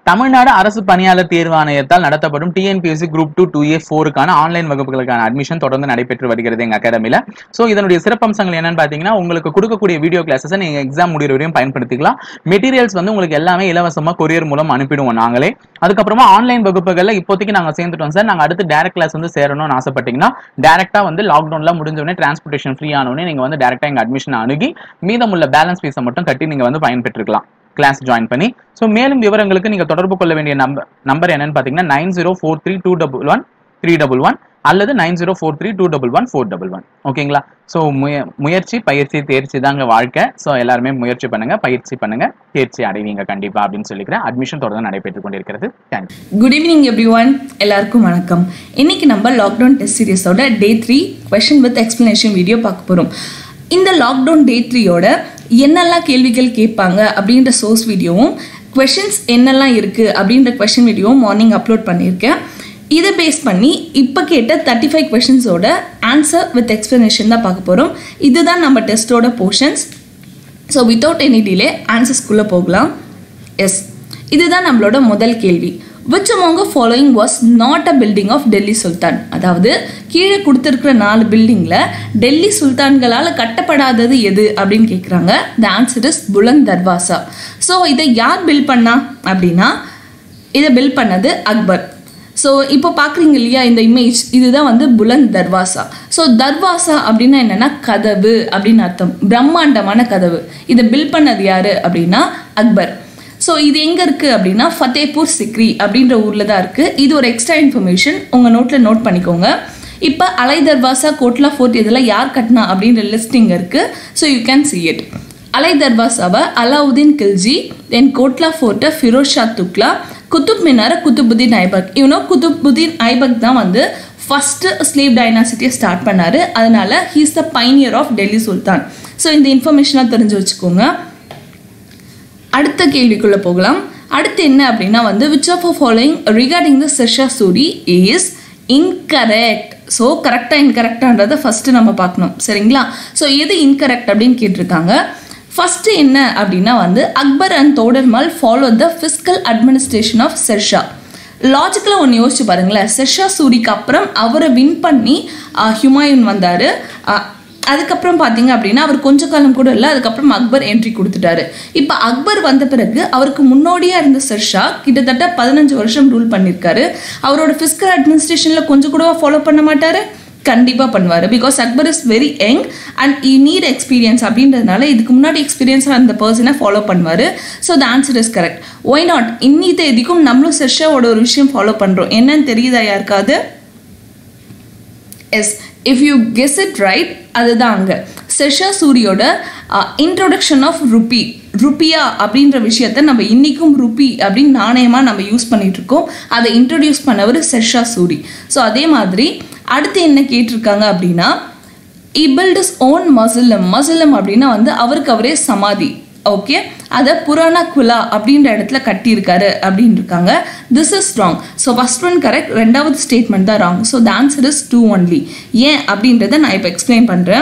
தமிழ்நாடு அரசு பணியாளர் தேர்வு ஆணையத்தால் நடத்தப்படும் டிஎன்பிஎஸ்சி குரூப் 2 2A 4க்கான ஆன்லைன் வகுப்புகளுக்கான அட்மிஷன் தொடர்ந்து நடைபெற்று வருகிறது எங்க அகாடமில. சோ இதனுடைய சிறப்பம்சங்கள் என்னன்னு பாத்தீங்கன்னா, உங்களுக்கு கொடுக்கக்கூடிய வீடியோ கிளாஸஸ் நீங்க எக்ஸாம் முடிகிற வரையும் பயன்படுத்திக்கலாம். மெட்டீரியல்ஸ் வந்து உங்களுக்கு எல்லாமே இலவசமா கொரியர் மூலம் அனுப்பிடுவோம் நாங்களே. அதுக்கப்புறமா ஆன்லைன் வகுப்புகள்ல இப்போதைக்கு நாங்க சேர்ந்துட்டோம் சார். நாங்க அடுத்து டைரக்ட் கிளாஸ் வந்து சேரணும்னு ஆசைப்பட்டீங்கன்னா, டைரக்டா வந்து லாக்டவுன்ல முடிஞ்ச உடனே டிரான்ஸ்போர்டேஷன் ஃப்ரீ ஆன உடனே நீங்க வந்து டைரக்டா எங்க அட்மிஷன் அணுகி மீதமுள்ள பேலன்ஸ் ஃபீஸை மட்டும் கட்டி நீங்க வந்து பயன்பெற்றுக்கலாம் கிளாஸ் ஜாயின் பண்ணி. சோ மேலும் விவரங்களுக்கு நீங்க தொடர்பு கொள்ள வேண்டிய நம்பர் என்னன்னு பாத்தீங்கன்னா 9043211311 அல்லது 9043211411. ஓகேங்களா? சோ முயற்சி பயிற்சி தேர்ச்சி தாங்க வாழ்க்கை. சோ எல்லாருமே முயற்சி பண்ணுங்க, பயிற்சி பண்ணுங்க, தேர்ச்சி அடைவீங்க கண்டிப்பா அப்படின்னு சொல்லிக்கிறேன். அட்மிஷன் தொடர்ந்து நடைபெற்றுக் கொண்டிருக்கிறது. குட் ஈவினிங் எவ்ரிவன், எல்லாருக்கும் வணக்கம். இன்னைக்கு நம்ம லாக்டவுன் டெஸ்ட் சீரிஸோட day 3 question with explanation video பார்க்க போறோம். இந்த லாக்டவுன் டே 3யோட என்னெல்லாம் கேள்விகள் கேட்பாங்க அப்படின்ற சோர்ஸ் வீடியோவும், கொஷின்ஸ் என்னெல்லாம் இருக்குது அப்படின்ற கொஷின் வீடியோவும் மார்னிங் அப்லோட் பண்ணியிருக்கேன். இதை பேஸ் பண்ணி இப்போ கேட்ட 35 கொஷின்ஸோட ஆன்சர் வித் எக்ஸ்பிளனேஷன் தான் பார்க்க போகிறோம். இதுதான் நம்ம டெஸ்ட்டோட portions. So without any delay ஆன்சர்ஸ்குள்ளே போகலாம். எஸ், இதுதான் நம்மளோட முதல் கேள்வி. Which among the following was not a building of Delhi Sultan? அதாவது கீழே கொடுத்துருக்கிற 4 பில்டிங்கில் டெல்லி சுல்தான்களால் கட்டப்படாதது எது அப்படின்னு கேட்குறாங்க. The answer is Buland Darwaza. So இதை யார் பில்ட் பண்ணா அப்படின்னா, இதை பில்ட் பண்ணது அக்பர். ஸோ இப்போ பார்க்குறீங்க இல்லையா இந்த இமேஜ், இதுதான் வந்து புலந்த் தர்வாசா. ஸோ தர்வாசா அப்படின்னா என்னென்னா கதவு அப்படின்னு அர்த்தம், பிரம்மாண்டமான கதவு. இதை பில்ட் பண்ணது யார் அப்படின்னா அக்பர். ஸோ இது எங்கே இருக்குது அப்படின்னா ஃபத்தேபூர் சிக்ரி அப்படின்ற ஊரில் தான் இருக்குது. இது ஒரு எக்ஸ்ட்ரா இன்ஃபர்மேஷன் உங்கள் நோட்டில் நோட் பண்ணிக்கோங்க. இப்போ அலை தர்வாசா, கோட்லா ஃபோர்ட் இதெல்லாம் யார் கட்டினா அப்படின்ற லிஸ்ட் இங்கே இருக்குது. So you can see it. Alai தர்வாசாவை அலாவுதீன் கில்ஜி, தென் கோட்லா ஃபோர்ட்டை ஃபிரோஸ் ஷா துக்லா, குத்துப் மினாரை குத்துபுதீன் ஐபக். இவனோ குத்துபுதீன் ஐபக் தான் வந்து ஃபர்ஸ்ட் ஸ்லேவ் டைனாசிட்டியை ஸ்டார்ட் பண்ணாரு. அதனால he is the pioneer of Delhi sultan. So இந்த இன்ஃபர்மேஷனாக தெரிஞ்சு வச்சுக்கோங்க. அடுத்த கேள்விக்குள்ள போகலாம். அடுத்து என்ன அப்படின்னா வந்து which of the following regarding the Sirsa Suri is incorrect? So கரெக்டாக இன்கரெக்டான்றதை ஃபர்ஸ்ட் நம்ம பார்க்கணும், சரிங்களா? ஸோ எது இன்கரெக்ட் அப்படின்னு கேட்டிருக்காங்க. ஃபர்ஸ்ட் என்ன அப்படின்னா வந்து Akbar and Todarmal follow the fiscal administration of Shershah. லாஜிக்கலாக ஒன்று யோசிச்சு பாருங்களேன். செர்ஷா சூரிக்கு அப்புறம் அவரை வின் பண்ணி ஹுமாயூன் வந்தார். அதுக்கப்புறம் பார்த்தீங்க அப்படின்னா அவர் கொஞ்ச காலம் கூட இல்லை, அதுக்கப்புறம் அக்பர் என்ட்ரி கொடுத்துட்டாரு. இப்போ அக்பர் வந்த பிறகு அவருக்கு முன்னோடியாக இருந்த செர்ஷா கிட்டத்தட்ட 15 வருஷம் ரூல் பண்ணியிருக்காரு. அவரோட ஃபிஸ்கல் அட்மினிஸ்ட்ரேஷனில் கொஞ்சம் கூட ஃபாலோ பண்ண மாட்டார்? கண்டிப்பாக பண்ணுவார். Because Akbar is very young and you need experience அப்படின்றதுனால இதுக்கு முன்னாடி எக்ஸ்பீரியன்ஸாக அந்த பர்சனை ஃபாலோ பண்ணுவார். So the answer is correct. Why not? இன்னி தேதிக்கும் நம்மளும் செர்ஷாவோட ஒரு விஷயம் ஃபாலோ பண்ணுறோம். என்னன்னு தெரியுதா யாருக்காவது? Yes, if you guess it right, அதுதான் அங்கே செர்ஷா சூரியோட இன்ட்ரோடக்ஷன் ஆஃப் ருப்பியா அப்படின்ற விஷயத்த நம்ம இன்னைக்கும் ருப்பி அப்படின்னு நாணயமாக நம்ம யூஸ் பண்ணிட்டு இருக்கோம். அதை இன்ட்ரடியூஸ் பண்ணவர் செர்ஷா சூரி. ஸோ அதே மாதிரி அடுத்து என்ன கேட்டிருக்காங்க அப்படின்னா he built his own மசுலம் அப்படின்னா வந்து அவருக்கு அவரே சமாதி. ஓகே, அதை புராணா குலா அப்படின்ற இடத்துல கட்டியிருக்காரு அப்படின்னு இருக்காங்க. This is wrong. So first one correct, ரெண்டாவது ஸ்டேட்மெண்ட் தான் wrong. So the answer is 2 only. ஏன் அப்படின்றத நான் இப்போ எக்ஸ்பிளைன் பண்ணுறேன்.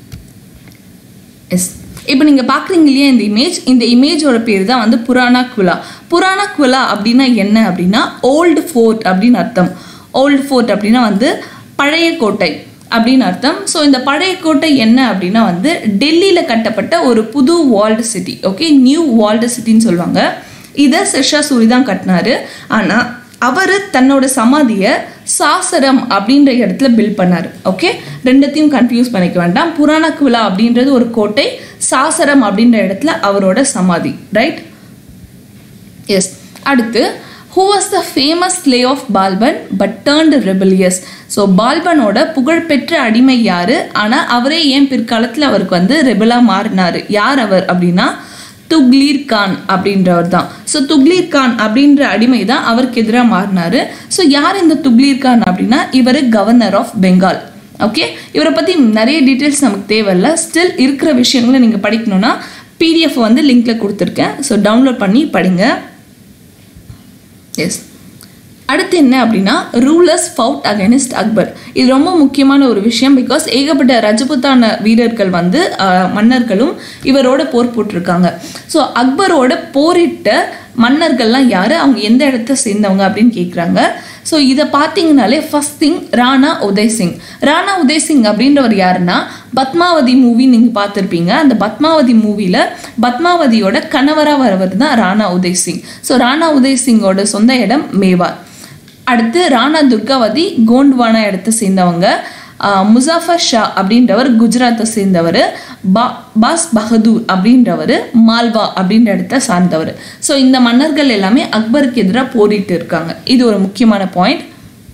எஸ், இப்போ நீங்கள் பார்க்குறீங்க இல்லையா இந்த இமேஜோட பேர் தான் வந்து புராணா குலா. புராணா குலா அப்படின்னா என்ன அப்படின்னா ஓல்டு ஃபோர்ட் அப்படின்னு அர்த்தம். ஓல்டு ஃபோர்ட் அப்படின்னா வந்து பழைய கோட்டை அப்படின்னு அர்த்தம். ஸோ இந்த பழைய கோட்டை என்ன அப்படின்னா வந்து டெல்லியில் கட்டப்பட்ட ஒரு புது walled city. Okay, new walled சிட்டின்னு சொல்லுவாங்க. இதை செர்ஷா சூரி தான் கட்டினாரு. ஆனால் அவர் தன்னோட சமாதியை சாசரம் அப்படின்ற இடத்துல பில்ட் பண்ணார். ஓகே, ரெண்டத்தையும் கன்ஃபியூஸ் பண்ணிக்க வேண்டாம். புராணா குலா அப்படின்றது ஒரு கோட்டை, சாசரம் அப்படின்ற இடத்துல அவரோட சமாதி. ரைட்? எஸ். அடுத்து, who was the famous slave of Balban but turned rebellious? So பால்பனோட புகழ்பெற்ற அடிமை யாரு? ஆனால் அவரே ஏன் பிற்காலத்தில் அவருக்கு வந்து ரெபலா மாறினாரு? யார் அவர் அப்படின்னா துக்லீர் கான் அப்படின்றவர் தான். ஸோ துக்லீர் கான் அப்படின்ற அடிமை தான் அவருக்கு எதிராக மாறினாரு. ஸோ யார் இந்த துக்லீர் கான் அப்படின்னா இவர் கவர்னர் ஆஃப் பெங்கால். ஓகே, இவரை பற்றி நிறைய டீட்டெயில்ஸ் நமக்கு தேவையில்லை. ஸ்டில் இருக்கிற விஷயங்களை நீங்கள் படிக்கணும்னா PDF வந்து லிங்க்ல கொடுத்துருக்கேன். ஸோ டவுன்லோட் பண்ணி படிங்க. எஸ், அடுத்து என்ன அப்படின்னா ரூலர்ஸ் ஃபவுட் அகைன்ஸ்ட் அக்பர். இது ரொம்ப முக்கியமான ஒரு விஷயம். பிகாஸ் ஏகப்பட்ட ரஜபுத்தான வீரர்கள் வந்து மன்னர்களும் இவரோட போர் போட்டிருக்காங்க. ஸோ அக்பரோட போரிட்ட மன்னர்கள்லாம் யாரு, அவங்க எந்த இடத்த சேர்ந்தவங்க அப்படின்னு கேட்குறாங்க. ஸோ இதை பார்த்தீங்கனாலே ஃபர்ஸ்ட் திங் ராணா உதய் சிங். ராணா உதய் சிங் அப்படின்றவர் யாருன்னா பத்மாவதி மூவி நீங்கள் பார்த்துருப்பீங்க. அந்த பத்மாவதி மூவியில் பத்மாவதியோட கணவராக வரவர் தான் ராணா உதய் சிங். ஸோ ராணா உதய் சிங்கோட சொந்த இடம் மேவார். அடுத்து ராணா துர்காவதி கோண்ட்வானா இடத்தை சேர்ந்தவங்க. முசாஃபர் ஷா அப்படின்றவர் குஜராத்தை சேர்ந்தவர். பாஸ் பகதூர் அப்படின்றவர் மால்வா அப்படின்ற இடத்த சார்ந்தவர். ஸோ இந்த மன்னர்கள் எல்லாமே அக்பருக்கு எதிராக போரிட்டு இருக்காங்க. இது ஒரு முக்கியமான பாயிண்ட்.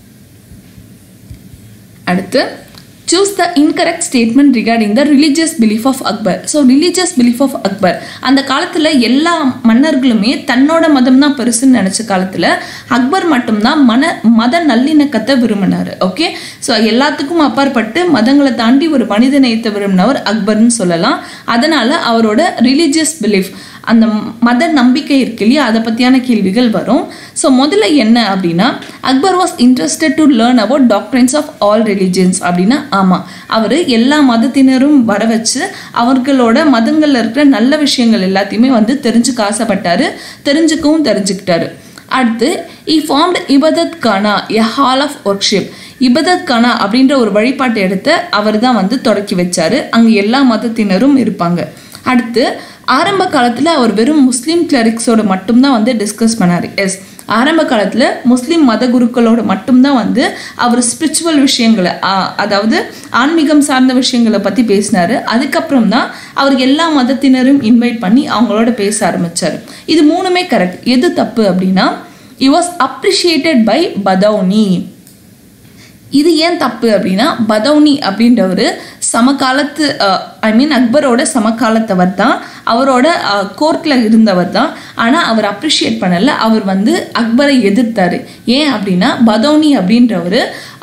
அடுத்து choose the incorrect statement regarding the religious belief of Akbar. So religious belief of Akbar, அந்த காலத்துல எல்லா மன்னர்களுமே தன்னோட மதம் தான் பெருசுன்னு நினைச்ச காலத்துல அக்பர் மட்டும்தான் மத நல்லிணக்கத்தை விரும்பினாரு. ஓகே, ஸோ எல்லாத்துக்கும் அப்பாற்பட்டு மதங்களை தாண்டி ஒரு மனித நேயத்தை விரும்பினவர் அக்பர்னு சொல்லலாம். அதனால அவரோட ரிலீஜியஸ் பிலீஃப், அந்த மத நம்பிக்கை இருக்கு இல்லையா, அதை பற்றியான கேள்விகள் வரும். ஸோ முதல்ல என்ன அப்படின்னா Akbar was interested to learn about doctrines of all religions. அப்படின்னா ஆமாம், அவர் எல்லா மதத்தினரும் வர வச்சு அவர்களோட மதங்களில் இருக்கிற நல்ல விஷயங்கள் எல்லாத்தையுமே வந்து தெரிஞ்சுக்க ஆசைப்பட்டாரு, தெரிஞ்சுக்கிட்டாரு. அடுத்து he formed இபதத் Ghana a hall of worship. இபதத் கானா அப்படின்ற ஒரு வழிபாட்டு இடத்தை அவர் தான் வந்து தொடக்கி வச்சாரு. அங்கே எல்லா மதத்தினரும் இருப்பாங்க. அடுத்து ஆரம்ப காலத்தில் அவர் வெறும் முஸ்லீம் கிளரிக்ஸோட மட்டும்தான் வந்து டிஸ்கஸ் பண்ணார். எஸ், ஆரம்ப காலத்தில் முஸ்லீம் மத குருக்களோட மட்டும்தான் வந்து அவர் ஸ்பிரிச்சுவல் விஷயங்களை, அதாவது ஆன்மீகம் சார்ந்த விஷயங்களை பற்றி பேசினார். அதுக்கப்புறம் தான் அவர் எல்லா மதத்தினரும் இன்வைட் பண்ணி அவங்களோட பேச ஆரம்பித்தார். இது மூணுமே கரெக்ட். எது தப்பு அப்படின்னா he was appreciated by பதௌனி. இது ஏன் தப்பு அப்படின்னா பதௌனி அப்படின்றவர் சமகாலத்து அக்பரோட சமகாலத்தவர் தான், அவரோட கோர்ட்டில் இருந்தவர் தான். ஆனால் அவர் அப்ரிஷியேட் பண்ணல, அவர் வந்து அக்பரை எதிர்த்தாரு. ஏன் அப்படின்னா பதௌனி அப்படின்றவர்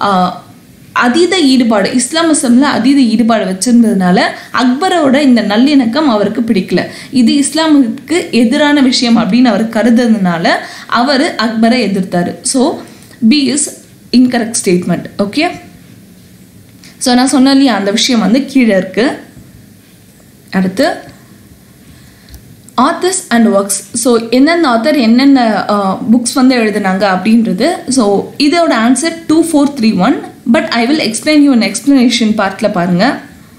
அதீத ஈடுபாடு, இஸ்லாமிசம்ல அதீத ஈடுபாடு வச்சிருந்ததுனால அக்பரோட இந்த நல்லிணக்கம் அவருக்கு பிடிக்கல. இது இஸ்லாமுக்கு எதிரான விஷயம் அப்படின்னு அவர் கருதுறதுனால அவர் அக்பரை எதிர்த்தாரு. So B is incorrect statement. Okay, so நான் சொன்னலையே அந்த விஷயம் வந்து கீழே இருக்கு. அடுத்து ஆத்தர்ஸ் அண்ட் ஒர்க்ஸ். ஸோ என்னென்ன ஆத்தர் என்னென்ன புக்ஸ் வந்து எழுதுனாங்க அப்படின்றது. ஸோ இதோட answer 2431. But I will explain you in explanation பார்ட்டில் பாருங்கள்.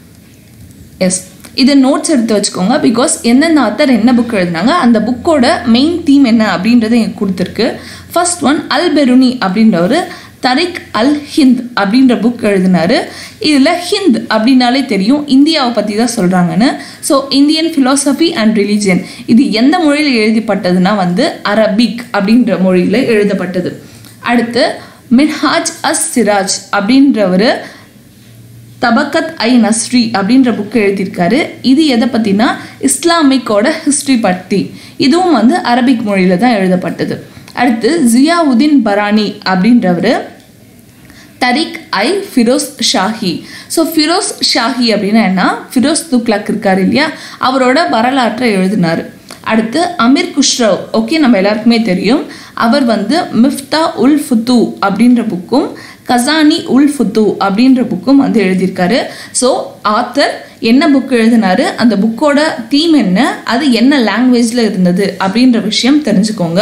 எஸ், இதை நோட்ஸ் எடுத்து வச்சுக்கோங்க. பிகாஸ் எந்தெந்த ஆத்தர் என்ன புக் எழுதினாங்க, அந்த புக்கோட மெயின் தீம் என்ன அப்படின்றத எனக்கு கொடுத்துருக்கு. ஃபர்ஸ்ட் ஒன் அல் பெருனி அப்படின்றவர் தரிக் அல் ஹிந்த் அப்படின்ற புக் எழுதினாரு. இதில் ஹிந்த் அப்படின்னாலே தெரியும் இந்தியாவை பற்றி தான் சொல்கிறாங்கன்னு. So Indian philosophy and religion, இது எந்த மொழியில் எழுதப்பட்டதுன்னா வந்து அரபிக் அப்படின்ற மொழியில் எழுதப்பட்டது. அடுத்து மின்ஹாஜ் அஸ் சிராஜ் அப்படின்றவர் தபக்கத் ஐ நஸ்ரி அப்படின்ற புக்கு எழுதியிருக்காரு. இது எதை பற்றினா இஸ்லாமிக்கோட ஹிஸ்ட்ரி பற்றி. இதுவும் வந்து அரபிக் மொழியில் தான் எழுதப்பட்டது. அடுத்து ஜியாவுதீன் பரானி அப்படின்றவர் தரிக் ஐ ஃபிரோஸ் ஷாஹி. ஸோ ஃபிரோஸ் ஷாஹி அப்படின்னா என்ன, ஃபிரோஸ் துக்ளக் இருக்கார் இல்லையா, அவரோட வரலாற்றை எழுதினார். அடுத்து அமீர் குஷ்ரவ், ஓகே நம்ம எல்லாருக்குமே தெரியும், அவர் வந்து மிஃப்தா உல் ஃபுத்து அப்படின்ற புக்கும் கசானி உல் ஃபுத்து அப்படின்ற புக்கும் வந்து எழுதியிருக்காரு. ஸோ ஆத்தர் என்ன புக் எழுதினாரு, அந்த புக்கோட தீம் என்ன, அது என்ன லாங்குவேஜில் இருந்தது அப்படின்ற விஷயம் தெரிஞ்சுக்கோங்க.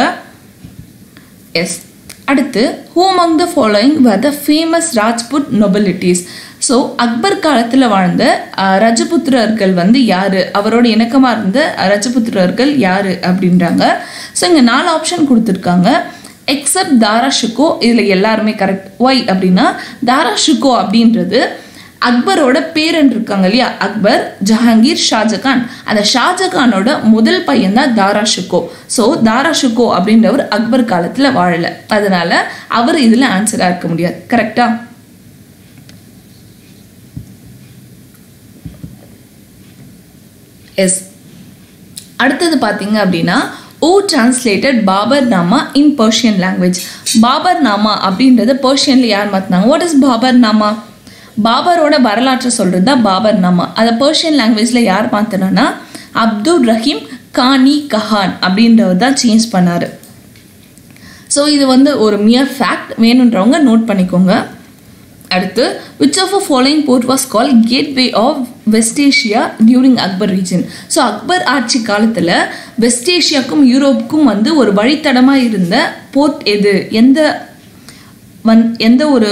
எஸ், அடுத்து who among the following were the famous Rajput nobilities. So Akbar காலத்தில் வாழ்ந்த ரஜபுத்திரர்கள் வந்து யாரு, அவரோட இணக்கமாக இருந்த ரஜபுத்திரர்கள் யாரு அப்படின்றாங்க. ஸோ இங்கே 4 ஆப்ஷன் கொடுத்துருக்காங்க. எக்ஸப்ட் தாரா ஷிகோ, இதில் எல்லாருமே கரெக்ட். ஒய் அப்படின்னா தாரா ஷிகோ அப்படின்றது அக்பரோட பேரன் இருக்காங்க இல்லையா, அக்பர், ஜஹாங்கீர், ஷாஜகான். அந்த ஷாஜகானோட முதல் பையன் தான் தாரா ஷிகோ. ஸோ தாரா ஷிகோ அப்படின்றவர் அக்பர் காலத்தில் வாழலை, அதனால அவர் இதில் ஆன்சராக இருக்க முடியாது. கரெக்டா? எஸ், அடுத்தது பார்த்தீங்க அப்படின்னா who translated Babur Nama in Persian language. Babur Nama அப்படின்றது பர்ஷியன்ல யார் மாற்றினாங்க? What is Babur Nama? பாபரோட வரலாற்றை சொல்கிறது தான் பாபர் நாமா. அதை பர்ஷியன் லாங்குவேஜில் யார் மாற்றினா அப்துல் ரஹீம் கானி கஹான் அப்படின்றவர் தான் சேஞ்ச் பண்ணார். ஸோ இது வந்து ஒரு மியர் ஃபேக்ட், வேணுன்றவங்க நோட் பண்ணிக்கோங்க. அடுத்து which of the following port was called gateway of West Asia during Akbar region? So Akbar ஆட்சி காலத்தில் வெஸ்ட் ஏஷியாவுக்கும் யூரோப்புக்கும் வந்து ஒரு வழித்தடமாக இருந்த போர்ட் எது? எந்த ஒரு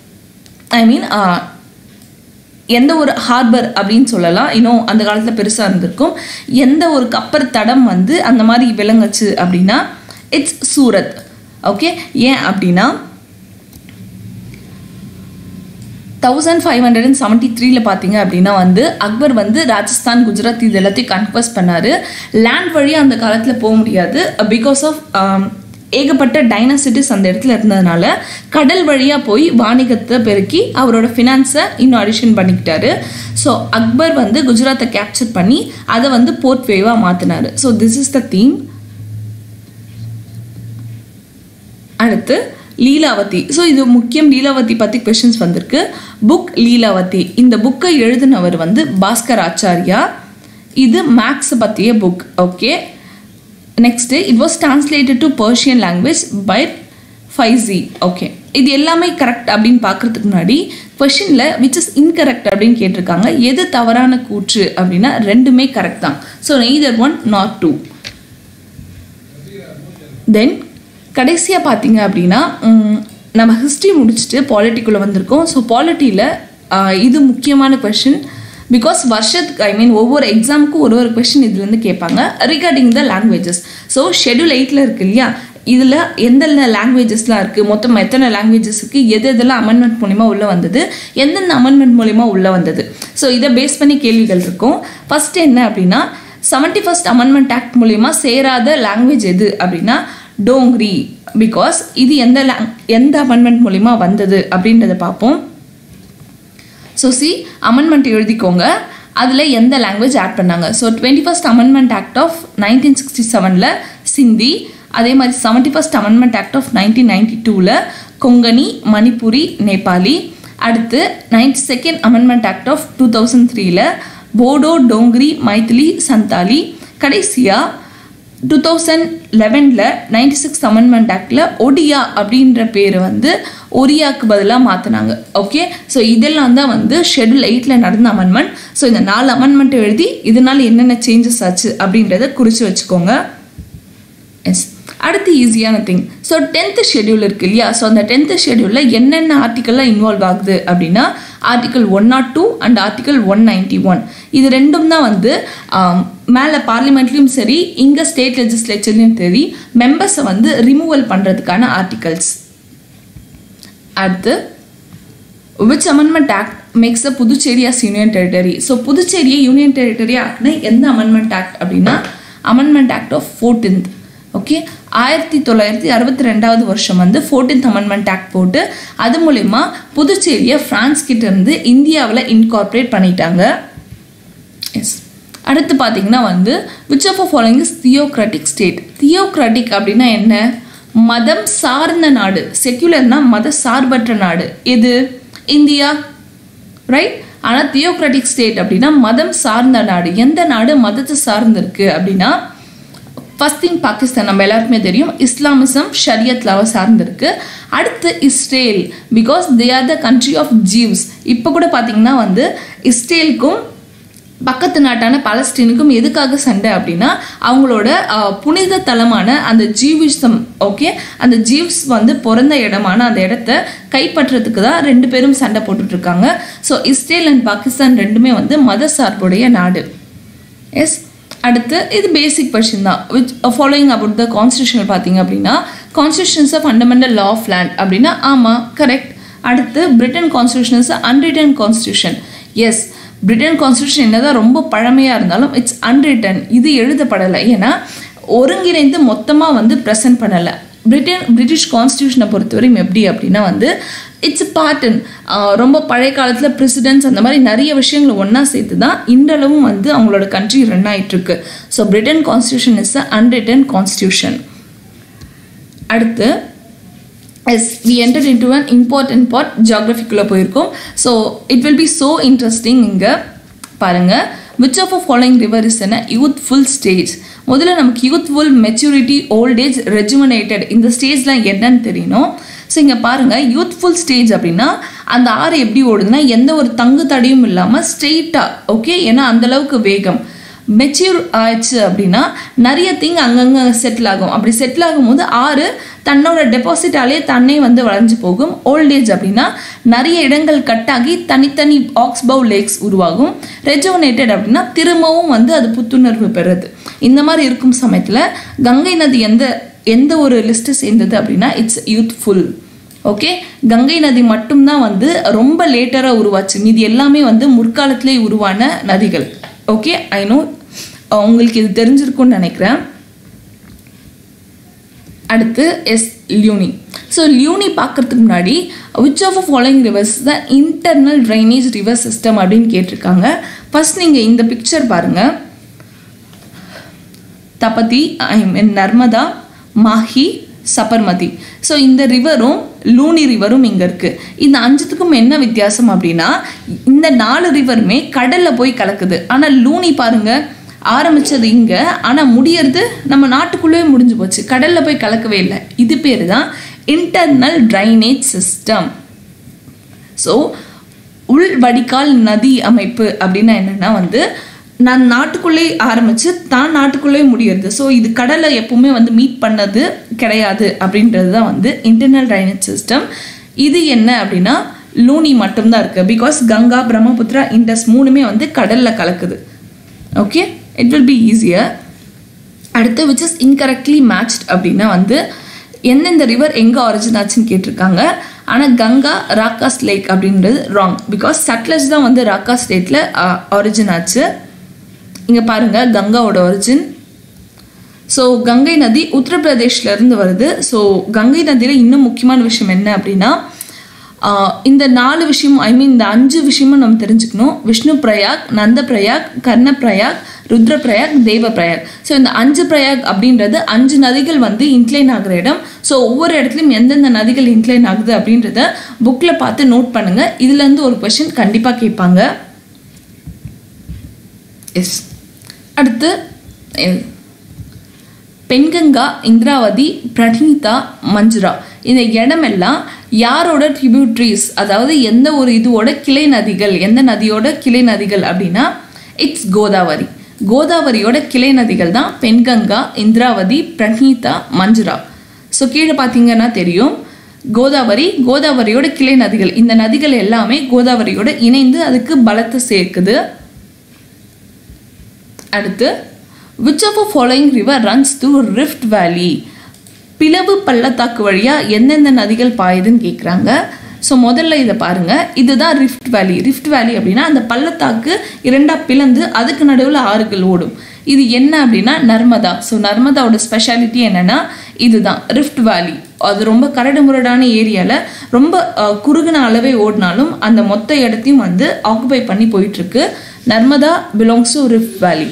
எந்த ஒரு ஹார்பர் அப்படின்னு சொல்லலாம், இன்னும் அந்த காலத்தில் பெருசாக இருந்திருக்கும். எந்த ஒரு கப்பல் தடம் வந்து அந்த மாதிரி விளங்குச்சு அப்படின்னா இட்ஸ் சூரத். ஓகே, ஏன் அப்படின்னா 1573 பார்த்தீங்க அப்படின்னா வந்து அக்பர் வந்து ராஜஸ்தான், குஜராத் இது எல்லாத்தையும் கன்க்வஸ்ட் பண்ணாரு. லேண்ட் வழியாக அந்த காலத்தில் போக முடியாது, பிகாஸ் ஆஃப் ஏகப்பட்ட டைனாசிட்டிஸ் அந்த இடத்துல இருந்ததுனால கடல் வழியாக போய் வாணிகத்தை பெருக்கி அவரோட ஃபினான்ஸை இன்னும் அடிஷன் பண்ணிக்கிட்டாரு. ஸோ அக்பர் வந்து குஜராத்தை கேப்சர் பண்ணி அதை வந்து போர்ட் வேவாக மாற்றினாரு. So this is the theme. அடுத்து லீலாவதி. ஸோ இது முக்கியம், லீலாவதி பற்றி கொஷின்ஸ் வந்திருக்கு. புக் லீலாவதி, இந்த புக்கை எழுதினவர் வந்து பாஸ்கர் ஆச்சாரியா. இது மேக்ஸ் பற்றிய book. Okay, next it was translated to Persian language by Faizi. Okay, இது எல்லாமே கரெக்ட் அப்படின்னு பார்க்கறதுக்கு முன்னாடி கொஷினில் விச் இஸ் இன்கரெக்ட் அப்படின்னு கேட்டிருக்காங்க. எது தவறான கூற்று அப்படின்னா ரெண்டுமே கரெக்ட் தான். So neither one not two. Then கடைசியாக பார்த்தீங்க அப்படின்னா நம்ம ஹிஸ்ட்ரி முடிச்சுட்டு பாலிட்டிக்குள்ளே வந்திருக்கோம். ஸோ பாலிட்டியில் இது முக்கியமான கொஷின், பிகாஸ் வருஷத்துக்கு ஒவ்வொரு எக்ஸாமுக்கும் ஒரு கொஷின் இதுலேருந்து கேட்பாங்க regarding the languages. So schedule 8 இருக்கு இல்லையா, இதில் எந்தெந்த லாங்குவேஜஸ்லாம் இருக்குது, மொத்தம் எத்தனை லாங்குவேஜஸ் இருக்குது, எதெல்லாம் அமெண்ட்மெண்ட் மூலிமா உள்ளே வந்தது, எந்தெந்த அமெண்ட்மெண்ட் மூலிமா உள்ளே வந்தது. ஸோ இதை பேஸ் பண்ணி கேள்விகள் இருக்கும். ஃபஸ்ட்டு என்ன அப்படின்னா 71st அமெண்ட்மெண்ட் ஆக்ட் மூலிமா சேராத லாங்குவேஜ் எது அப்படின்னா டோங்ரி. பிகாஸ் இது எந்த அமெண்ட்மெண்ட் மூலிமா வந்தது அப்படின்றத பார்ப்போம். ஸோ அமெண்ட்மெண்ட் எழுதிக்கோங்க, அதில் எந்த லாங்குவேஜ் ஆட் பண்ணாங்க. So 21st amendment act of 1967 Sindhi, அதே மாதிரி 71st amendment act of 1992 Konkani, Manipuri, Nepali. அடுத்து 92nd amendment act of 2003 Bodo, Dogri, Maithili, Santali. கடைசியாக 2011 96th அமெண்ட்மெண்ட் ஆக்டில் ஒடியா அப்படின்ற பேர் வந்து ஒரியாவுக்கு பதிலாக மாற்றினாங்க. ஓகே, ஸோ இதெல்லாம் தான் வந்து ஷெட்யூல் 8 நடந்த அமெண்ட்மெண்ட். ஸோ இந்த 4 அமெண்ட்மெண்ட் எழுதி இதனால் என்னென்ன சேஞ்சஸ் ஆச்சு அப்படின்றத குறித்து வச்சுக்கோங்க. எஸ், அடுத்து ஈஸியான திங். ஸோ 10th ஷெட்யூல் இருக்கு இல்லையா, ஸோ அந்த 10th ஷெட்யூலில் என்னென்ன ஆர்டிக்கல்லாம் இன்வால்வ் ஆகுது அப்படின்னா ஆர்டிக்கல் 102 அண்ட் ஆர்டிக்கல் 191. இது ரெண்டும் தான் வந்து மேலே பார்லிமெண்ட்லேயும் சரி, இங்கே ஸ்டேட் லெஜிஸ்லேச்சர்லையும் சரி மெம்பர்ஸை வந்து ரிமூவல் பண்ணுறதுக்கான ஆர்டிகல்ஸ். அடுத்து which amendment act makes a Puducherry as union territory. So புதுச்சேரியை யூனியன் டெரிட்டரி ஆக்ட்னா எந்த அமெண்ட்மெண்ட் ஆக்ட் அப்படின்னா amendment act of 14th. Okay, 1962 வருஷம் வந்து 14th அமெண்ட்மெண்ட் ஆக்ட் போட்டு அது மூலமா புதுச்சேரியை பிரான்ஸ் கிட்ட இருந்து இந்தியாவில் இன்கார்பரேட் பண்ணிட்டாங்க. எஸ், அடுத்து பார்த்தீங்கன்னா வந்து which of following is theocratic state. Theocratic அப்படின்னா என்ன? மதம் சார்ந்த நாடு. செக்யுலர்னா மத சார்பற்ற நாடு. எது? இந்தியா, ரைட்? ஆனால் தியோக்ராட்டிக் ஸ்டேட் அப்படின்னா மதம் சார்ந்த நாடு. எந்த நாடு மதத்தை சார்ந்திருக்கு அப்படின்னா ஃபர்ஸ்ட் திங் பாகிஸ்தான், நம்ம எல்லாருக்குமே தெரியும். இஸ்லாமிசம் ஷரியத் லாவை சார்ந்திருக்கு. அடுத்து Israel, because they are the country of Jews. இப்போ கூட பார்த்தீங்கன்னா வந்து இஸ்ரேலுக்கும் பக்கத்து நாட்டான பாலஸ்தீனுக்கும் எதுக்காக சண்டை அப்படின்னா அவங்களோட புனித தலமான அந்த ஜீவிசம், ஓகே, அந்த ஜீவ்ஸ் வந்து பிறந்த இடமான அந்த இடத்த கைப்பற்றதுக்கு தான் ரெண்டு பேரும் சண்டை போட்டுட்டு இருக்காங்க. ஸோ இஸ்ரேல் அண்ட் பாகிஸ்தான் ரெண்டுமே வந்து மத சார்புடைய நாடு. எஸ், அடுத்து இது பேசிக் கொஸ்டின் தான். Which following about the constitution பார்த்தீங்க அப்படின்னா constitution is a fundamental law of land அப்படின்னா ஆமாம், கரெக்ட். அடுத்து Britain constitution is unwritten constitution. Yes, Britain constitution என்னதான் ரொம்ப பழமையாக இருந்தாலும் இட்ஸ் அன்ரிட்டன், இது எழுதப்படலை. ஏன்னா ஒருங்கிணைந்து மொத்தமாக வந்து ப்ரெசென்ட் பண்ணலை. பிரிட்டிஷ் கான்ஸ்டியூஷனை பொறுத்தவரையும் எப்படி அப்படின்னா வந்து இட்ஸ் பார்ட்டன், ரொம்ப பழைய காலத்தில் பிரசிடென்ட்ஸ் அந்த மாதிரி நிறைய விஷயங்களை ஒன்றா சேர்த்து தான் இன்றளவும் வந்து அவங்களோட கண்ட்ரி ரன் ஆகிட்டுருக்கு. So Britain constitution is a unwritten constitution. அடுத்து yes, we entered into an important part, ஜியாகிரபிக்குள்ளே போயிருக்கோம். So it will be so interesting. இங்கே பாருங்கள், which of the following river is in a youthful stage? முதல்ல நமக்கு youthful, maturity, old age, rejuvenated இந்த ஸ்டேஜ்லாம் என்னன்னு தெரியணும். ஸோ இங்கே பாருங்க, யூத்ஃபுல் ஸ்டேஜ் அப்படின்னா அந்த ஆறு எப்படி ஓடுதுன்னா எந்த ஒரு தங்கு தடையும் இல்லாமல் ஸ்ட்ரெயிட்டாக, ஓகே, ஏன்னா அந்தளவுக்கு வேகம். மெச்சூர் ஆயிடுச்சு அப்படின்னா நிறைய திங் அங்கங்கே செட்டில் ஆகும். அப்படி செட்டில் ஆகும்போது ஆறு தன்னோட டெபாசிட்டாலே தன்னை வந்து வளைஞ்சு போகும். ஓல்டேஜ் அப்படின்னா நிறைய இடங்கள் கட்டாகி தனித்தனி ஆக்ஸ்பவ் லேக்ஸ் உருவாகும். ரெஜுவனேட்டட் அப்படின்னா திரும்பவும் வந்து அது புத்துணர்வு பெறுது. இந்த மாதிரி இருக்கும் சமயத்தில் கங்கை நதி எந்த ஒரு லிஸ்ட்டு சேர்ந்தது அப்படின்னா இட்ஸ் யூத்ஃபுல். ஓகே, கங்கை நதி மட்டும்தான் வந்து ரொம்ப லேட்டராக உருவாச்சு. மீதி எல்லாமே வந்து முற்காலத்திலே உருவான நதிகள். ஓகே, ஐ நோ உங்களுக்கு இது தெரிஞ்சிருக்கும்னு நினைக்கிறேன். அடுத்து லியூனி. ஸோ லியூனி பார்க்கறதுக்கு முன்னாடி which of the following rivers the internal drainage river system அப்படின்னு கேட்டிருக்காங்க. ஃபர்ஸ்ட் நீங்கள் இந்த பிக்சர் பாருங்க. தபதி, நர்மதா, மாஹி, சபர்மதி. ஸோ இந்த ரிவரும் லூனி ரிவரும் இங்கே இருக்குது. இந்த அஞ்சுத்துக்கும் என்ன வித்தியாசம் அப்படின்னா இந்த 4 ரிவருமே கடலில் போய் கலக்குது. ஆனால் லூனி பாருங்க, ஆரம்பித்தது இங்கே, ஆனால் முடியறது நம்ம நாட்டுக்குள்ளேயே முடிஞ்சு போச்சு, கடலில் போய் கலக்கவே இல்லை. இது பேர் தான் இன்டர்னல் ட்ரைனேஜ் சிஸ்டம். ஸோ உள் வடிகால் நதி அமைப்பு அப்படின்னா என்னென்னா வந்து நான் நாட்டுக்குள்ளே ஆரம்பித்து தான் நாட்டுக்குள்ளே முடியறது. ஸோ இது கடலை எப்பவுமே வந்து மீட் பண்ணது கிடையாது அப்படின்றது தான் வந்து இன்டர்னல் ட்ரைனேஜ் சிஸ்டம். இது என்ன அப்படின்னா லூனி மட்டும்தான் இருக்குது. பிகாஸ் கங்கா, பிரம்மபுத்திரா, இண்டஸ் மூணுமே வந்து கடலில் கலக்குது. Okay, it will be easier. அடுத்து which is incorrectly matched அப்படின்னா வந்து எந்தெந்த ரிவர் எங்கே ஆரிஜின் ஆச்சுன்னு கேட்டிருக்காங்க. ஆனால் கங்கா ராக்காஸ் லேக் அப்படின்றது ராங். பிகாஸ் சட்லஜ் தான் வந்து ராக்கா ஸ்டேட்டில் ஆரிஜின் ஆச்சு. இங்கே பாருங்கள் கங்காவோட ஒரிஜின். ஸோ கங்கை நதி உத்தரப்பிரதேஷ்லேருந்து வருது. ஸோ கங்கை நதியில் இன்னும் முக்கியமான விஷயம் என்ன அப்படின்னா இந்த 4 விஷயம், இந்த 5 விஷயமும் நம்ம தெரிஞ்சுக்கணும். விஷ்ணு பிரயாக், நந்த பிரயாக், கர்ண பிரயாக், ருத்ர பிரயாக், தேவ பிரயாக். ஸோ இந்த 5 பிரயாக் அப்படின்றது 5 நதிகள் வந்து இன்க்ளைன் ஆகிற இடம். ஸோ ஒவ்வொரு இடத்துலையும் எந்தெந்த நதிகள் இன்க்ளைன் ஆகுது அப்படின்றத புக்கில் பார்த்து நோட் பண்ணுங்க. இதுலேருந்து ஒரு கொஸ்டின் கண்டிப்பாக கேட்பாங்க. எஸ், அடுத்து பெண்கங்கா, இந்திராவதி, பிரணீதா, மஞ்சுரா. இந்த இடமெல்லாம் யாரோட ட்ரிபியூட்ரிஸ், அதாவது எந்த ஒரு இதோட கிளை நதிகள், எந்த நதியோட கிளை நதிகள் அப்படின்னா இட்ஸ் கோதாவரி. கோதாவரியோட கிளை நதிகள் தான் பெண்கங்கா, இந்திராவதி, பிரணீதா, மஞ்சுரா. ஸோ கீழே பார்த்தீங்கன்னா தெரியும் கோதாவரியோட கிளை நதிகள். இந்த நதிகள் எல்லாமே கோதாவரியோட இணைந்து அதுக்கு பலத்தை சேர்க்குது. அடுத்து which of the following river runs through Rift Valley? பிளவு பள்ளத்தாக்கு வழியாக எந்தெந்த நதிகள் பாயுதுன்னு கேட்குறாங்க. ஸோ முதல்ல இதை பாருங்கள், இதுதான் ரிஃப்ட் வேலி. ரிஃப்ட் வேலி அப்படின்னா அந்த பள்ளத்தாக்கு 2ஆக பிளந்து அதுக்கு நடுவில் ஆறுகள் ஓடும். இது என்ன அப்படின்னா நர்மதா. ஸோ நர்மதாவோட ஸ்பெஷாலிட்டி என்னென்னா இதுதான் ரிஃப்ட் வேலி. அது ரொம்ப கரடு முரடான ஏரியாவில் ரொம்ப குறுகின அளவே ஓடினாலும் அந்த மொத்த இடத்தையும் வந்து ஆக்குபை பண்ணி போயிட்டுருக்கு. Narmada belongs to rift valley.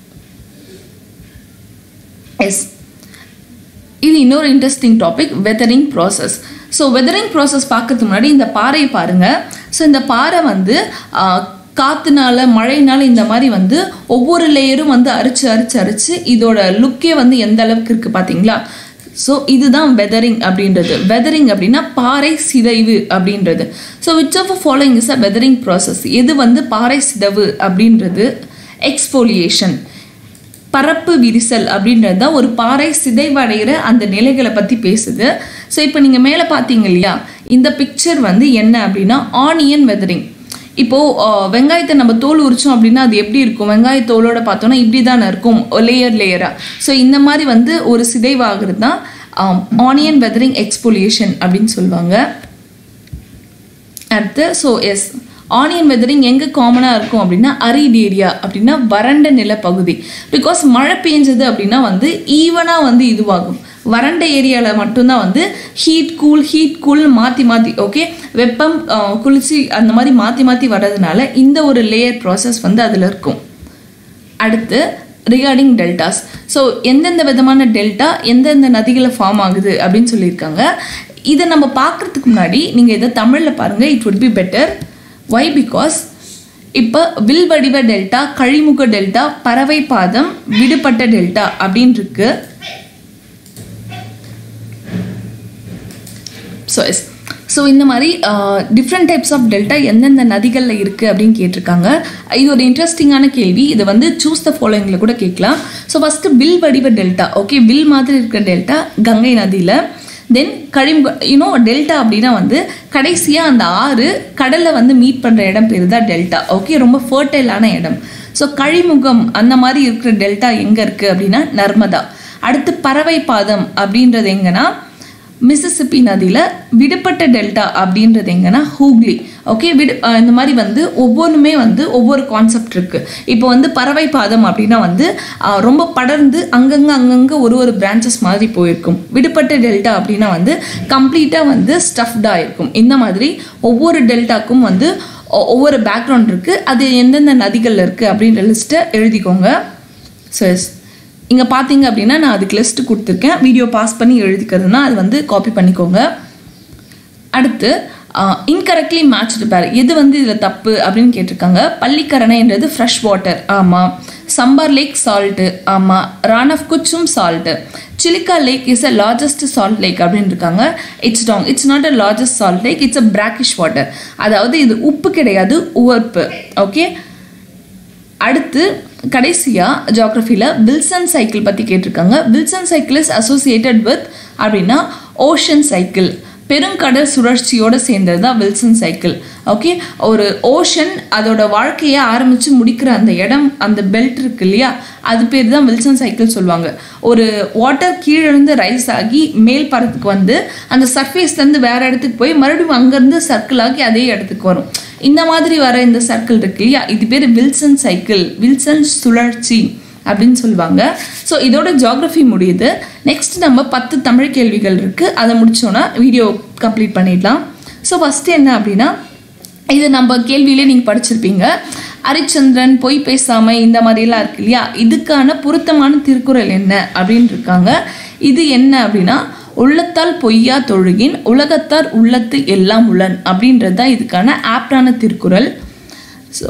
Yes, இது இன்னொரு interesting topic, weathering process. So weathering process பார்க்கறதுக்கு முன்னாடி இந்த பாறையை பாருங்கள். ஸோ இந்த பாறை வந்து காற்றுனால, மழைனால இந்த மாதிரி வந்து ஒவ்வொரு லேயரும் வந்து அரிச்சு இதோட லுக்கே வந்து எந்த அளவுக்கு இருக்குது பார்த்தீங்களா? ஸோ இதுதான் வெதரிங் அப்படின்றது. வெதரிங் அப்படின்னா பாறை சிதைவு அப்படின்றது. So which of the following is a weathering process? எது வந்து பாறை சிதைவு அப்படின்றது எக்ஸ்போலியேஷன், பரப்பு விரிசல் அப்படின்றது தான் ஒரு பாறை சிதைவடைகிற அந்த நிலைகளை பற்றி பேசுது. ஸோ இப்போ நீங்கள் மேலே பார்த்தீங்க இல்லையா, இந்த பிக்சர் வந்து என்ன அப்படின்னா ஆனியன் வெதரிங். இப்போது வெங்காயத்தை நம்ம தோல் உரிச்சோம் அப்படின்னா அது எப்படி இருக்கும்? வெங்காய தோலோட பார்த்தோன்னா இப்படி தானே இருக்கும், லேயராக. ஸோ இந்த மாதிரி வந்து ஒரு சிதைவாகிறது தான் ஆனியன் வெதரிங் எக்ஸ்போலியேஷன் அப்படின்னு சொல்லுவாங்க. அடுத்து ஸோ எஸ், ஆனியன் வெதரிங் எங்கே காமனாக இருக்கும் அப்படின்னா அரிட் ஏரியா, அப்படின்னா வறண்ட நிலப்பகுதி. பிகாஸ் மழை பெஞ்சது அப்படின்னா வந்து ஈவனாக வந்து இதுவாகும். வறண்ட ஏரியாவில் மட்டும்தான் வந்து ஹீட் கூல் மாற்றி ஓகே, வெப்பம் குளிர்ச்சி அந்த மாதிரி மாற்றி வர்றதுனால இந்த ஒரு லேயர் ப்ராசஸ் வந்து அதில் இருக்கும். அடுத்து ரிகார்டிங் டெல்டாஸ். ஸோ எந்தெந்த விதமான டெல்டா எந்தெந்த நதிகளை ஃபார்ம் ஆகுது அப்படின்னு சொல்லியிருக்காங்க. இதை நம்ம பார்க்குறதுக்கு முன்னாடி நீங்கள் இதை தமிழில் பாருங்கள், it would be better. Why? Because இப்போ வில் வடிவ டெல்டா, கழிமுக டெல்டா, பறவை பாதம், விடுபட்ட டெல்டா அப்படின்னு இருக்கு. ஸோ இந்த மாதிரி டிஃப்ரெண்ட் டைப்ஸ் ஆஃப் டெல்டா எந்தெந்த நதிகளில் இருக்குது அப்படின்னு கேட்டிருக்காங்க. இது ஒரு இன்ட்ரெஸ்டிங்கான கேள்வி. இது வந்து சூஸ் த ஃபாலோயிங்கில் கூட கேட்கலாம். ஸோ ஃபஸ்ட்டு வில் வடிவ டெல்டா. ஓகே, வில் மாதிரி இருக்கிற டெல்டா கங்கை நதியில். தென் டெல்டா அப்படின்னா வந்து கடைசியாக அந்த ஆறு கடலில் வந்து மீட் பண்ணுற இடம் பேர் தான் டெல்டா. ஓகே, ரொம்ப ஃபர்டைலான இடம். ஸோ கழிமுகம் அந்த மாதிரி இருக்கிற டெல்டா எங்கே இருக்குது அப்படின்னா நர்மதா. அடுத்து பறவை பாதம் அப்படின்றது எங்கன்னா மிசிசிப்பி நதியில். விடுபட்ட டெல்டா அப்படின்றது எங்கன்னா ஹூக்லி. ஓகே, இந்த மாதிரி வந்து ஒவ்வொன்றுமே வந்து ஒவ்வொரு கான்செப்ட் இருக்குது. இப்போ வந்து பறவை பாதம் அப்படின்னா வந்து ரொம்ப படர்ந்து அங்கங்கே ஒரு பிரான்ச்சஸ் மாதிரி போயிருக்கும். விடுபட்ட டெல்டா அப்படின்னா வந்து கம்ப்ளீட்டாக வந்து ஸ்டஃப்டாக இருக்கும். இந்த மாதிரி ஒவ்வொரு டெல்டாக்கும் வந்து ஒவ்வொரு பேக்ரவுண்ட் இருக்குது. அது எந்தெந்த நதிகளில் இருக்குது அப்படின்ற லிஸ்ட்டை எழுதிக்கோங்க. ஸோ இங்கே பார்த்தீங்க அப்படின்னா நான் அதுக்கு லிஸ்ட்டு கொடுத்துருக்கேன். வீடியோ பாஸ் பண்ணி எழுதிக்கிறதுனா அது வந்து காப்பி பண்ணிக்கோங்க. அடுத்து இன்கரெக்ட்லி மேட்ச்டு பேர். எது வந்து இதில் தப்பு அப்படின்னு கேட்டிருக்காங்க. பள்ளிக்கரணைன்றது ஃப்ரெஷ் வாட்டர், ஆமாம். சம்பார் லேக் சால்ட்டு, ஆமாம். ரான் ஆஃப் குச்சும் salt. Chilika lake is a largest salt lake அப்படின்னு இருக்காங்க. It's wrong. It's not a largest salt lake, it's a brackish water. அதாவது இது உப்பு கிடையாது, உவர்ப்பு. ஓகே, அடுத்து கடைசியாக ஜியாகிரஃபியில் வில்சன் சைக்கிள் பற்றி கேட்டிருக்காங்க. Wilson cycle is associated with அப்படின்னா ஓஷன் சைக்கிள். பெருங்கடல் சுழற்சியோடு சேர்ந்தது தான் வில்சன் சைக்கிள். ஓகே, ஒரு ஓஷன் அதோட வாழ்க்கையை ஆரம்பித்து முடிக்கிற அந்த இடம், அந்த பெல்ட் இருக்கு இல்லையா, அது பேர் தான் வில்சன் சைக்கிள் சொல்லுவாங்க. ஒரு வாட்டர் கீழிருந்து ரைஸ் ஆகி மேல் பரத்துக்கு வந்து அந்த சர்ஃபேஸ்லேருந்து வேறு இடத்துக்கு போய் மறுபடியும் அங்கேருந்து சர்க்கிள் ஆகி அதே இடத்துக்கு வரும். இந்த மாதிரி வர இந்த சர்க்கிள் இருக்கு இல்லையா, இது பேர் வில்சன் சைக்கிள், வில்சன் சுழற்சி அப்படின்னு சொல்லுவாங்க. ஸோ இதோட ஜியாகிரஃபி முடியுது. நெக்ஸ்ட் நம்ம 10 தமிழ் கேள்விகள் இருக்குது. அதை முடிச்சோன்னா வீடியோ கம்ப்ளீட் பண்ணிடலாம். ஸோ ஃபஸ்ட்டு என்ன அப்படின்னா, இது நம்ம கேள்வியிலே நீங்கள் படிச்சிருப்பீங்க. ஹரிச்சந்திரன், பொய் பேசாமை, இந்த மாதிரிலாம் இருக்கு இல்லையா, இதுக்கான பொருத்தமான திருக்குறள் என்ன அப்படின்னு இருக்காங்க. இது என்ன அப்படின்னா, உள்ளத்தால் பொய்யா தொழுகின் உலகத்தார் உள்ளத்து எல்லாம் உளன் அப்படின்றது தான் இதுக்கான ஆப்டான திருக்குறள். ஸோ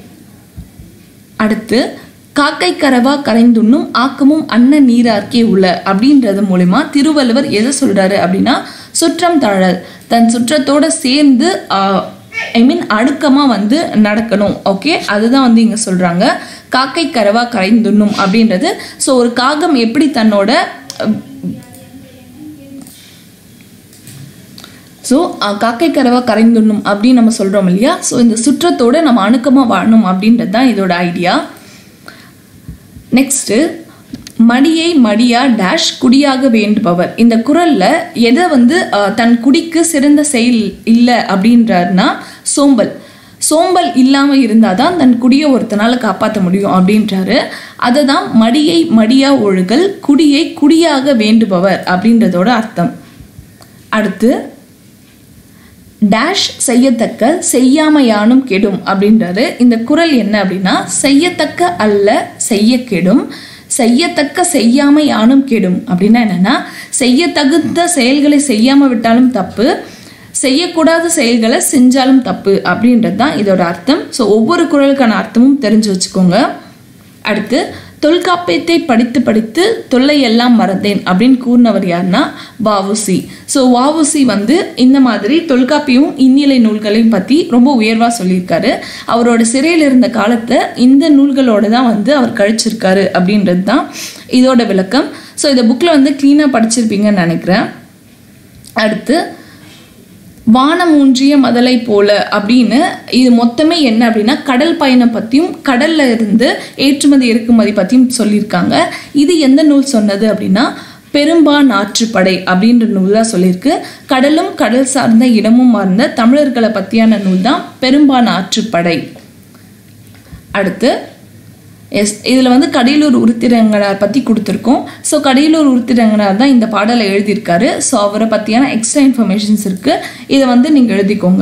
அடுத்து காக்கை கரவா கரைந்துண்ணும் ஆக்கமும் அன்ன நீரார்க்கே உள்ள அப்படின்றது மூலமா திருவள்ளுவர் எதை சொல்றாரு அப்படின்னா, சுற்றம் தாழல், தன் சுற்றத்தோட சேர்ந்து அடுக்கமா வந்து நடக்கணும். ஓகே, அதுதான் வந்து இங்க சொல்றாங்க. காக்கை கரவா கரைந்துண்ணும் அப்படின்றது. ஸோ ஒரு காகம் எப்படி தன்னோட காக்கை கரவா கரைந்துண்ணும் அப்படின்னு நம்ம சொல்றோம் இல்லையா. ஸோ இந்த சுற்றத்தோட நம்ம அணுக்கமா வாழணும் அப்படின்றது தான் இதோட ஐடியா. நெக்ஸ்ட்டு மடியை மடியா டேஷ் குடியாக வேண்டுபவர். இந்த குறள்ல எதை வந்து தன் குடிக்கு சிறந்த செயல் இல்லை அப்படின்றாருன்னா சோம்பல். சோம்பல் இல்லாமல் இருந்தால் தான் தன் குடியை ஒருத்தனால காப்பாற்ற முடியும் அப்படின்றாரு. அதை தான் மடியை மடியா ஒழுகல், குடியை குடியாக வேண்டுபவர் அப்படின்றதோட அர்த்தம். அடுத்து டேஷ் செய்யத்தக்க செய்யாமையானும் கெடும் அப்படின்றாரு. இந்த குறள் என்ன அப்படின்னா, செய்யத்தக்க அல்ல செய்ய கெடும், செய்யத்தக்க செய்யாம யானும் கெடும் அப்படின்னா என்னன்னா, செய்ய தகுந்த செயல்களை செய்யாம விட்டாலும் தப்பு, செய்யக்கூடாத செயல்களை செஞ்சாலும் தப்பு அப்படின்றது தான் இதோட அர்த்தம். ஸோ ஒவ்வொரு குறளுக்கான அர்த்தமும் தெரிஞ்சு வச்சுக்கோங்க. அடுத்து தொல்காப்பியத்தை படித்து படித்து தொல்லை எல்லாம் மறந்தேன் அப்படின்னு கூறினவர் யாருன்னா வஉசி. ஸோ வஉசி வந்து இந்த மாதிரி தொல்காப்பியம் இன்னிலை நூல்களையும் பற்றி ரொம்ப உயர்வாக சொல்லியிருக்காரு. அவரோட சிறையில் இருந்த காலத்தை இந்த நூல்களோட தான் வந்து அவர் கழிச்சிருக்காரு அப்படின்றது தான் இதோட விளக்கம். ஸோ இந்த புக்கில் வந்து க்ளீனாக படிச்சிருப்பீங்கன்னு நினைக்கிறேன். அடுத்து வானம் ஊன்றிய மதலை போல அப்படின்னு இது மொத்தமே என்ன அப்படின்னா, கடல் பயணம் பற்றியும் கடல்ல இருந்து ஏற்றுமதி இறக்குமதி பற்றியும் சொல்லியிருக்காங்க. இது எந்த நூல் சொன்னது அப்படின்னா, பெரும்பான் ஆற்றுப்படை அப்படின்ற நூல் தான் சொல்லியிருக்கு. கடலும் கடல் சார்ந்த இடமும் சார்ந்த தமிழர்களை பற்றியான நூல் தான் பெரும்பான் ஆற்றுப்படை. அடுத்து இதில் வந்து கடியலூர் உருத்திரங்கனார் பற்றி கொடுத்துருக்கோம். ஸோ கடியலூர் உருத்திரங்கனார் தான் இந்த பாடலை எழுதியிருக்காரு. ஸோ அவரை பற்றியான எக்ஸ்ட்ரா இன்ஃபர்மேஷன்ஸ் இருக்குது, இதை வந்து நீங்கள் எழுதிக்கோங்க.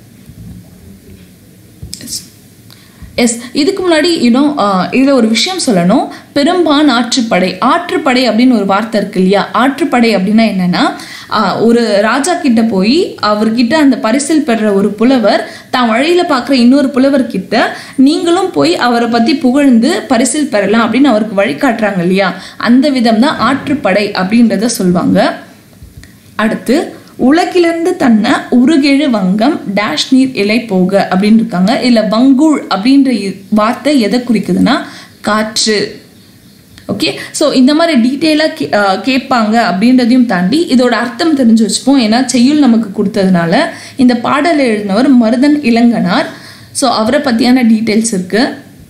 இதுக்கு முன்னாடி இதில் ஒரு விஷயம் சொல்லணும். பெரும்பான் ஆற்றுப்படை, ஆற்றுப்படை அப்படின்னு ஒரு வார்த்தை இருக்கு இல்லையா. ஆற்றுப்படை அப்படின்னா என்னன்னா, ஒரு ராஜா கிட்ட போய் அவர்கிட்ட அந்த பரிசில் பெற ஒரு புலவர் தான் வழியில பார்க்குற இன்னொரு புலவர் கிட்ட நீங்களும் போய் அவரை பத்தி புகழ்ந்து பரிசில் பெறலாம் அப்படின்னு அவருக்கு வழிகாட்டுறாங்க இல்லையா, அந்த விதம் தான் ஆற்றுப்படை அப்படின்றத சொல்லுவாங்க. அடுத்து உலகிலிருந்து தன்னை உருகெழு வங்கம் டேஷ் நீர் இலை போக அப்படின்னு இருக்காங்க. இல்லை வங்கூழ் அப்படின்ற வார்த்தை எதை குறிக்குதுன்னா காற்று. ஓகே, ஸோ இந்த மாதிரி டீட்டெயிலாக கேட்பாங்க அப்படின்றதையும் தாண்டி இதோட அர்த்தம் தெரிஞ்சு வச்சுப்போம். ஏன்னா செய்யுள் நமக்கு கொடுத்ததுனால. இந்த பாடலை எழுதினவர் மருதன் இளங்கனார். ஸோ அவரை பற்றியான டீட்டெயில்ஸ் இருக்கு.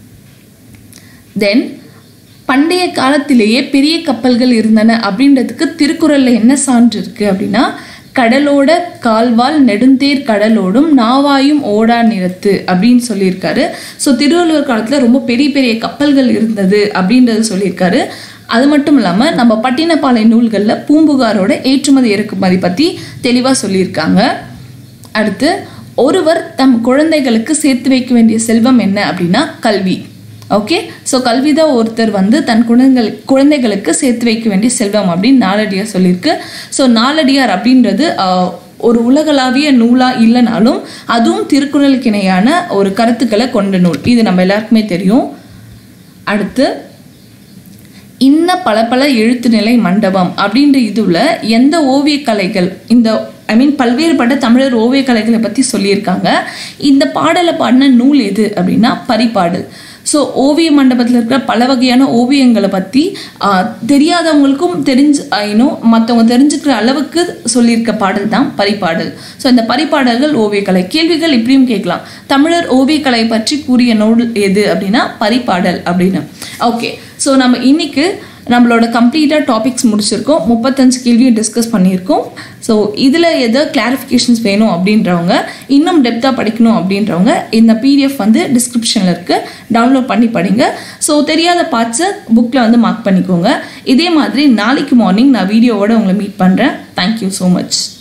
தென் பண்டைய காலத்திலேயே பெரிய கப்பல்கள் இருந்தன அப்படின்றதுக்கு திருக்குறள்ல என்ன சான்று இருக்கு அப்படின்னா, கடலோட கால்வால் நெடுந்தேர் கடலோடும் நாவாயும் ஓடா நிறத்து அப்படின்னு சொல்லியிருக்காரு. ஸோ திருவள்ளுவர் காலத்தில் ரொம்ப பெரிய பெரிய கப்பல்கள் இருந்தது அப்படின்றது சொல்லியிருக்காரு. அது மட்டும் இல்லாமல் நம்ம பட்டினப்பாலை நூல்களில் பூம்புகாரோட ஏற்றுமதி இறக்குமதி பற்றி தெளிவாக சொல்லியிருக்காங்க. அடுத்து ஒருவர் தம் குழந்தைகளுக்கு சேர்த்து வைக்க வேண்டிய செல்வம் என்ன அப்படின்னா கல்வி. ஓகே, ஸோ கல்வி தான் ஒருத்தர் தன் குழந்தைகளுக்கு சேர்த்து வைக்க வேண்டிய செல்வம் அப்படின்னு நாலடியார் சொல்லியிருக்கு. ஸோ நாலடியார் அப்படின்றது ஒரு உலகளாவிய நூலாக இல்லைனாலும் அதுவும் திருக்குறளுக்கு இணையான ஒரு கருத்துக்களை கொண்ட நூல். இது நம்ம எல்லாருக்குமே தெரியும். அடுத்து இன்ன பல எழுத்து நிலை மண்டபம் அப்படின்ற இதுல எந்த ஓவிய கலைகள் பல்வேறுபட்ட தமிழர் ஓவிய கலைகளை பற்றி சொல்லியிருக்காங்க. இந்த பாடலை பாடின நூல் எது அப்படின்னா பரிபாடல். ஸோ ஓவிய மண்டபத்தில் இருக்கிற பல வகையான ஓவியங்களை பற்றி தெரியாதவங்களுக்கும் மற்றவங்க தெரிஞ்சுக்கிற அளவுக்கு சொல்லியிருக்க பாடல் தான் பரிபாடல். ஸோ இந்த பரிபாடல்கள் ஓவியக்கலை. கேள்விகள் இப்படியும் கேட்கலாம், தமிழர் ஓவியக்கலை பற்றி கூறிய நூல் எது அப்படின்னா பரிபாடல் அப்படின்னு. ஓகே, ஸோ நம்ம இன்னைக்கு நம்மளோட கம்ப்ளீட்டாக டாபிக்ஸ் முடிச்சிருக்கோம். 35 கேள்வியும் டிஸ்கஸ் பண்ணியிருக்கோம். ஸோ இதில் எதோ கிளாரிஃபிகேஷன்ஸ் வேணும் அப்படின்றவங்க, இன்னும் டெப்த்தாக படிக்கணும் அப்படின்றவங்க இந்த PDF டிஸ்கிரிப்ஷனில் இருக்குது, டவுன்லோட் பண்ணி படிங்க. ஸோ தெரியாத பார்ட்ஸை புக்கில் மார்க் பண்ணிக்கோங்க. இதே மாதிரி நாளைக்கு மார்னிங் நான் வீடியோவோட உங்களை மீட் பண்ணுறேன். Thank you so much.